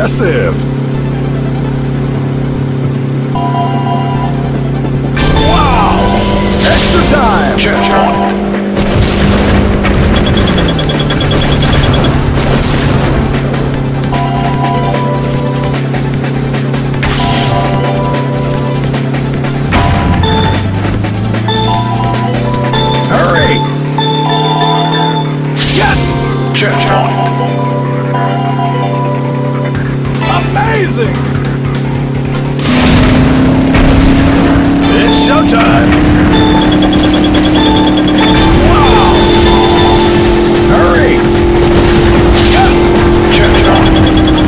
Impressive. Wow! Extra time. Checkpoint. Hurry! Yes! Checkpoint. Amazing! It's showtime! Wow! Hurry! Yes! Checkpoint.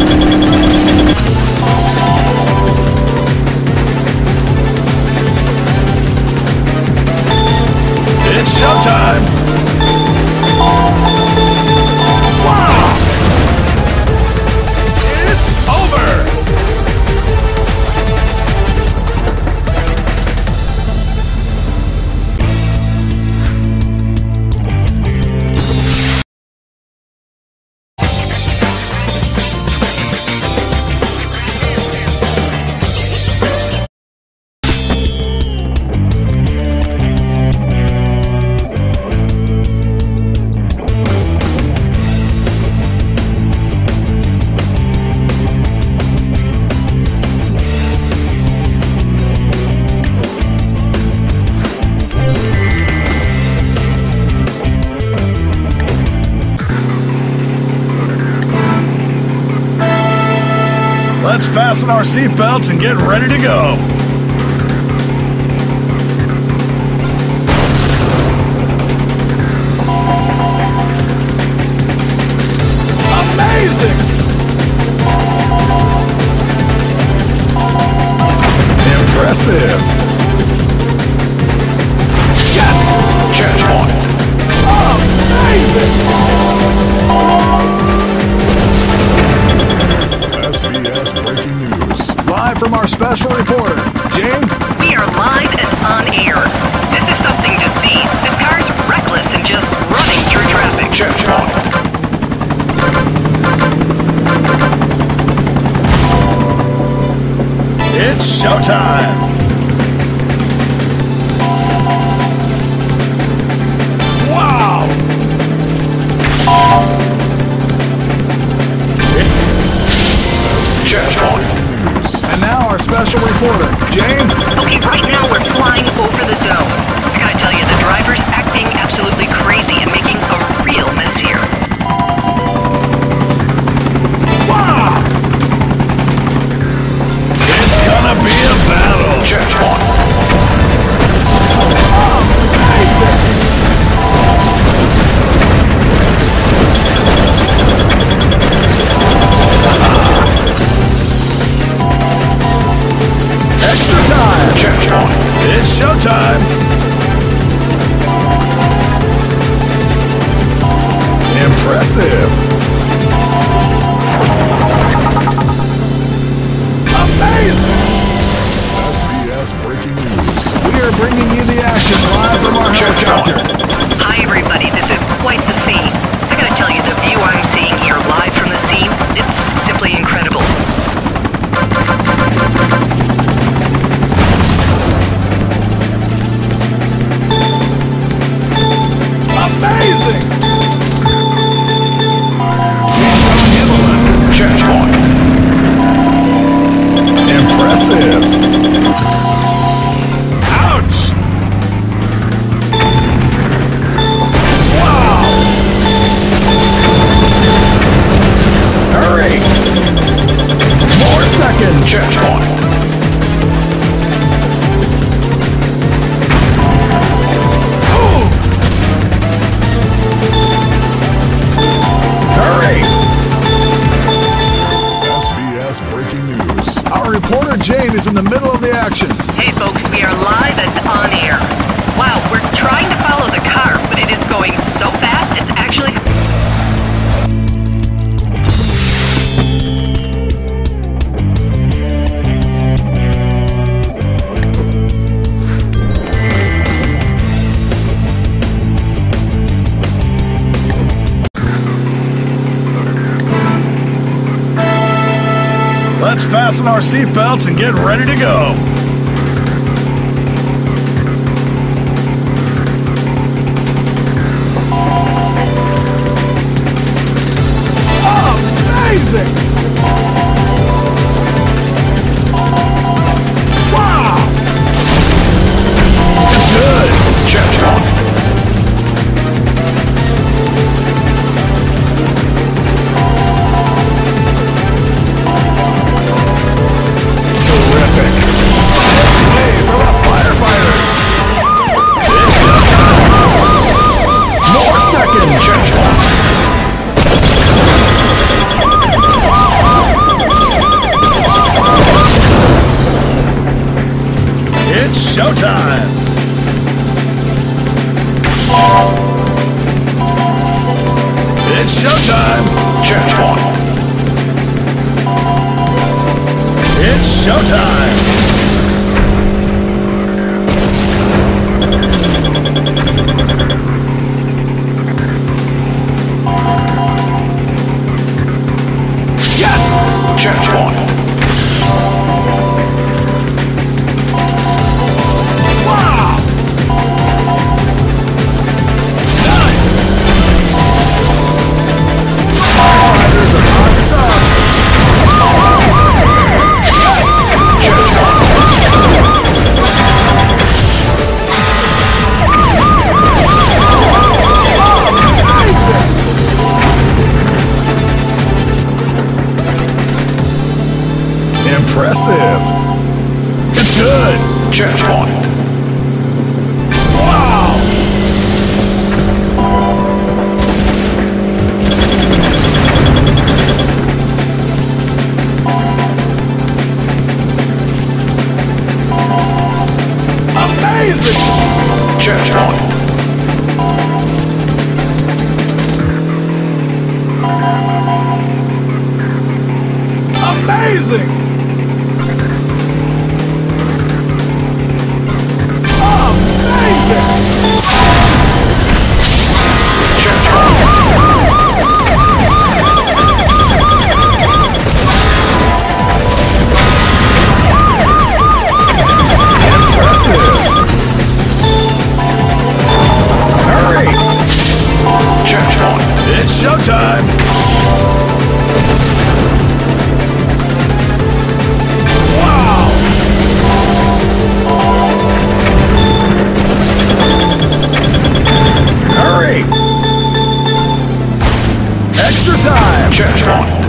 It's showtime! Wow! It's over! Let's fasten our seatbelts and get ready to go. Amazing! Impressive! Yes! Checkpoint. Amazing! SBS Breaking News. Live from our special reporter, Jane. We are live and on air. This is something to see. This car's reckless and just running through traffic. Checkpoint. It's showtime! Wow! Checkpoint. And now our special reporter, Jane. Okay, right now we're flying over the zone. I gotta tell you, the driver's acting absolutely crazy and making a real mess here. Wow! It's gonna be a battle! Checkpoint. Extra time! Checkpoint. It's showtime! Impressive! Amazing! SBS Breaking News. We are bringing you the action live from our helicopter. Hi everybody, this is quite the scene. I gotta tell you, the view I'm seeing here live from the scene, it's simply incredible. Amazing! We've shown him a lesson. Checkpoint. Impressive! Ouch! Wow! fasten our seatbelts and get ready to go. Amazing! Wow! It's good! Change point. Terrific! Way for the firefighters! It's showtime! More seconds! Change point. It's showtime! It's showtime! Change point. It's showtime! Yes! Change point. Wow! Nice! Firefighters are hot stuff! Change point. Impressive! It's good! Change point. Wow! Amazing! Change point. Amazing! Amazing! Change point. Impressive! Hurry! Change point. It's showtime! Wow! Hurry! Extra time! Change point.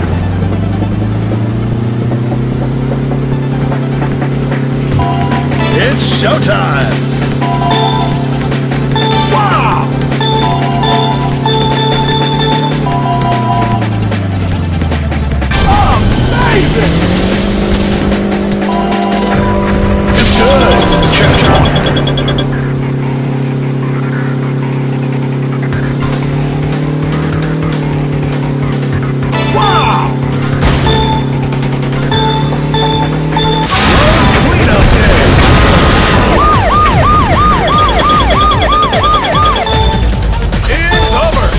It's showtime! Wow! Amazing! It's good! Change point. Wow! Road cleanup day! It's over!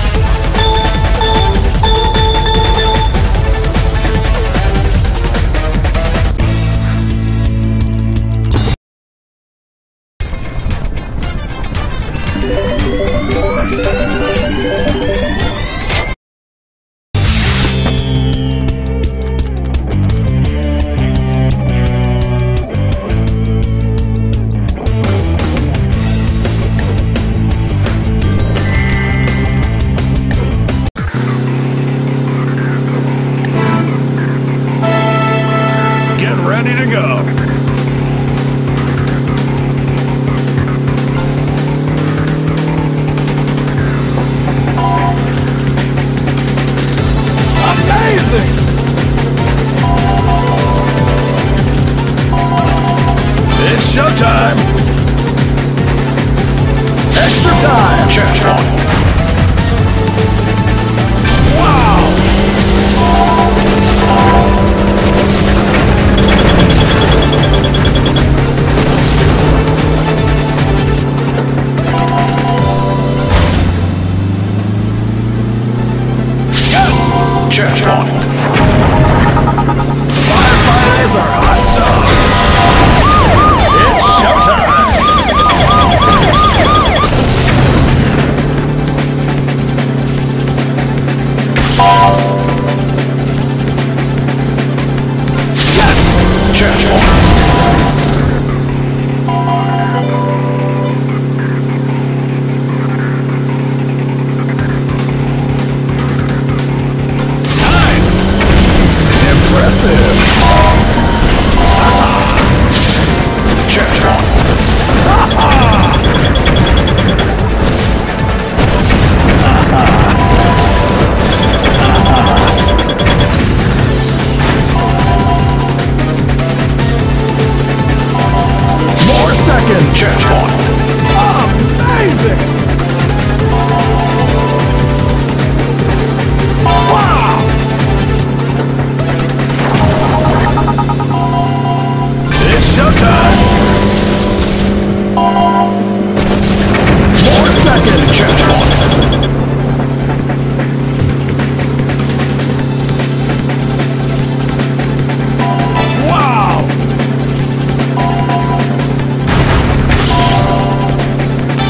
Get ready to go! Amazing! It's showtime! Extra time! Change point. Wow! Change point. Firefighters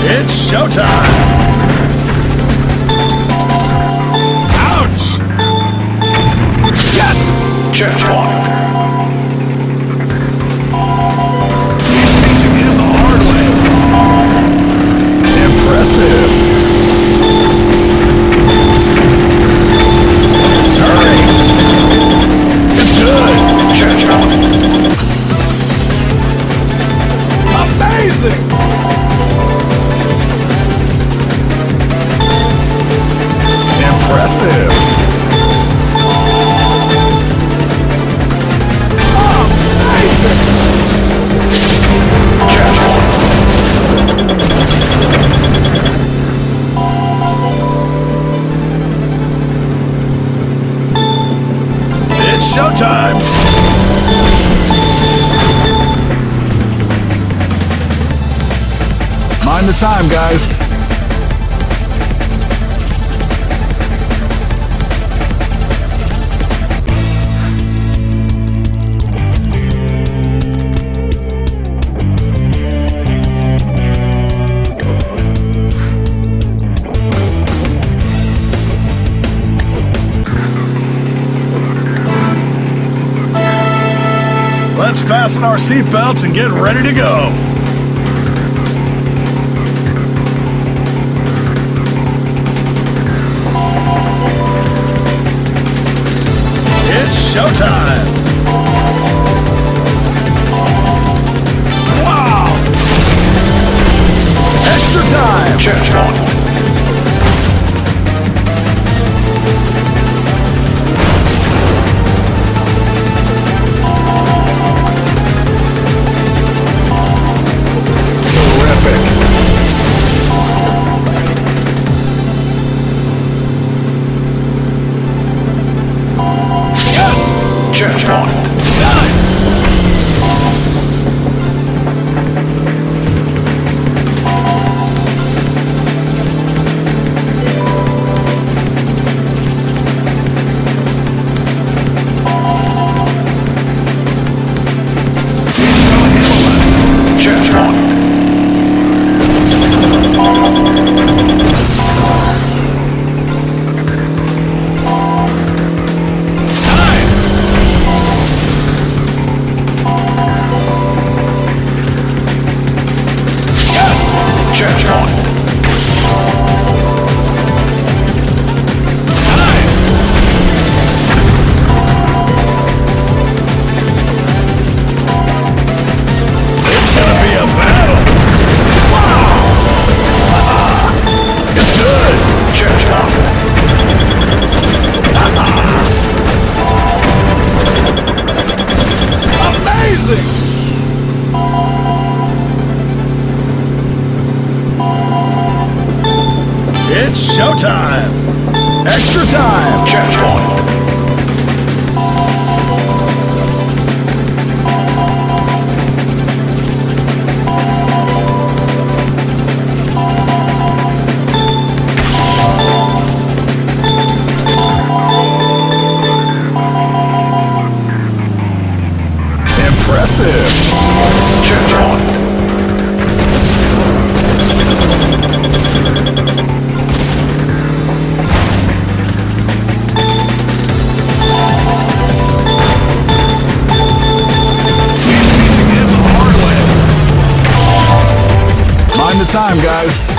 It's showtime! Ouch! Yes! Checkpoint. He's teaching him the hard way. Impressive! Hurry! It's good! Checkpoint. Amazing! Impressive! It's showtime! Mind the time, guys. Let's fasten our seatbelts and get ready to go. It's showtime! Wow! Extra time! Checkpoint. Terrific! Checkpoint. Checkpoint. Checkpoint. It's gonna be a battle! Wow! It's good! Checkpoint. Amazing! It's showtime! Extra time! Checkpoint. Impressive! Checkpoint. He's teaching him the hard way. Mind the time, guys.